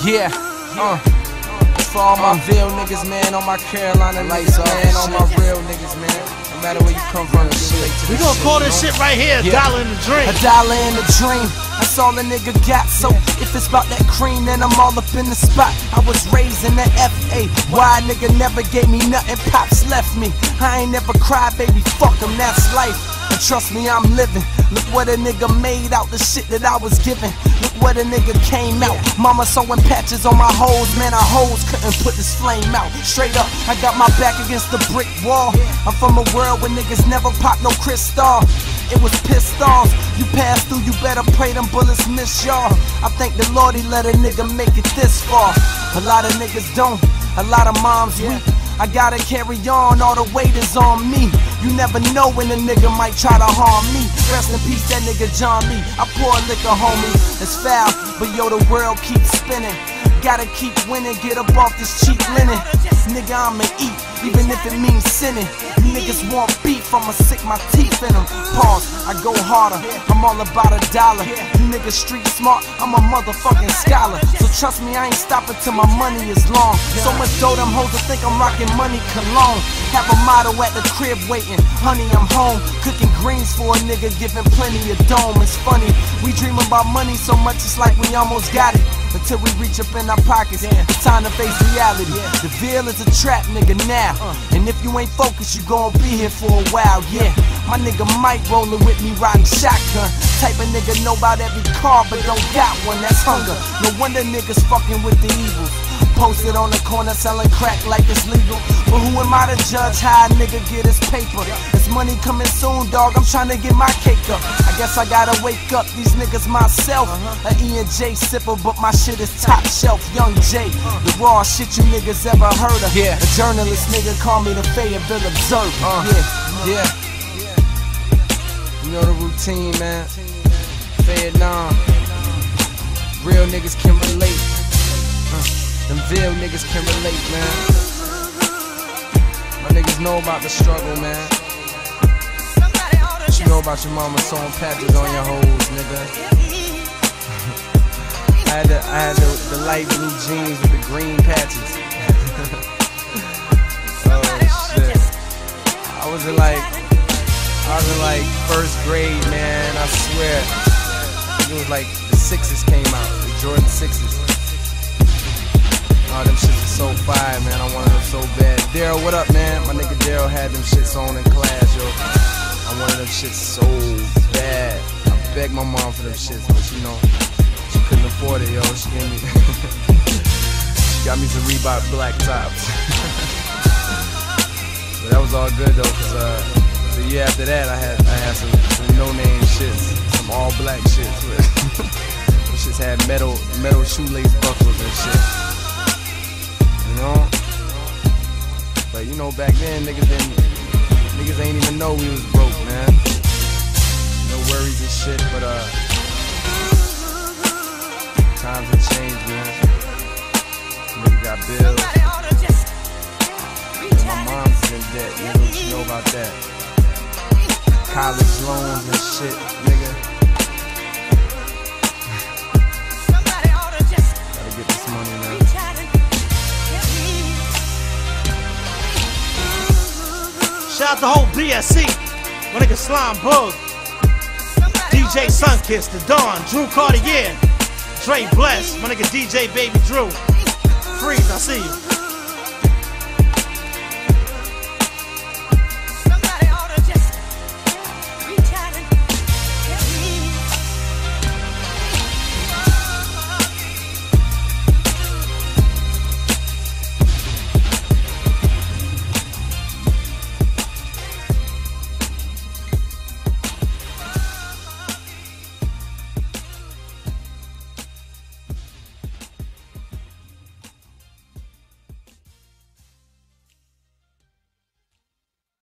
Yeah, for all my Ville niggas, man, on my Carolina lights off, man, on my real niggas, man. No matter where you come from, we gonna call this shit right here a dollar in the dream. A dollar in the dream. That's all a nigga got. So if it's about that cream, then I'm all up in the spot. I was raised in the FA. Why a nigga never gave me nothing? Pops left me. I ain't never cried, baby. Fuck him, that's life. And trust me, I'm living. Look what a nigga made out the shit that I was given. Look what a nigga came out. Mama sewing patches on my hoes. Man, our hoes couldn't put this flame out. Straight up, I got my back against the brick wall. I'm from a world where niggas never pop no crystal. It was pissed off. You pass through, you better pray them bullets miss y'all. I thank the Lord he let a nigga make it this far. A lot of niggas don't. A lot of moms weep. I gotta carry on, all the weight is on me. You never know when a nigga might try to harm me. Rest in peace, that nigga John Lee. I pour liquor, homie, it's foul, but yo, the world keeps spinning. Gotta keep winning, get up off this cheap linen. Nigga, I'ma eat, even if it means sinning. You niggas want beef, I'ma sick my teeth in them. Pause, I go harder, I'm all about a dollar. You niggas street smart, I'm a motherfucking scholar. So trust me, I ain't stopping till my money is long. So much dough, them hoes will think I'm rocking money cologne. Have a motto at the crib waiting, honey, I'm home. Cooking greens for a nigga, giving plenty of dome. It's funny, we dream about money so much it's like we almost got it. Until we reach up in our pockets, it's time to face reality. The Ville is a trap, nigga, now. And if you ain't focused, you gon' be here for a while, yeah. My nigga Mike rollin' with me, riding shotgun. Type of nigga know about every car, but don't got one, that's hunger. No wonder niggas fucking with the evils. Posted on the corner selling crack like it's legal. But who am I to judge how a nigga get his paper? It's money coming soon, dog, I'm trying to get my cake up. I guess I gotta wake up these niggas myself. An E&J sipper, but my shit is top shelf. Young J, the raw shit you niggas ever heard of. A journalist nigga call me the Fayetteville Observer. Yeah. You know the routine, man. Vietnam. Real niggas can relate. Them Ville niggas can relate, man. My niggas know about the struggle, man. What you know about your mama sewing patches on your hoes, nigga? I had the light blue jeans with the green patches. Oh shit. I was in like first grade, man, I swear. It was like the 6s came out, the Jordan 6s. Oh, them shits are so fire, man. I wanted them so bad. Daryl, what up, man? My nigga Daryl had them shits on in class, yo. I wanted them shits so bad. I begged my mom for them shits, but you know, she couldn't afford it, yo. She gave me, she got me some Reebok black tops. But that was all good though, cause the year after that, I had some no-name shits, some all-black shits. Them shits had metal shoelace buckles and shit. You know? But you know, back then, niggas ain't even know we was broke, man. No worries and shit, but times have changed, man. Nigga got bills. And my mom's in debt, nigga. What you know about that? College loans and shit, nigga. Gotta get this money, man. Shout out the whole BSC, my nigga Slime Bug, DJ Sunkiss, The Dawn, Drew Cartier, Dre Bless, my nigga DJ Baby Drew, Freeze, I see you.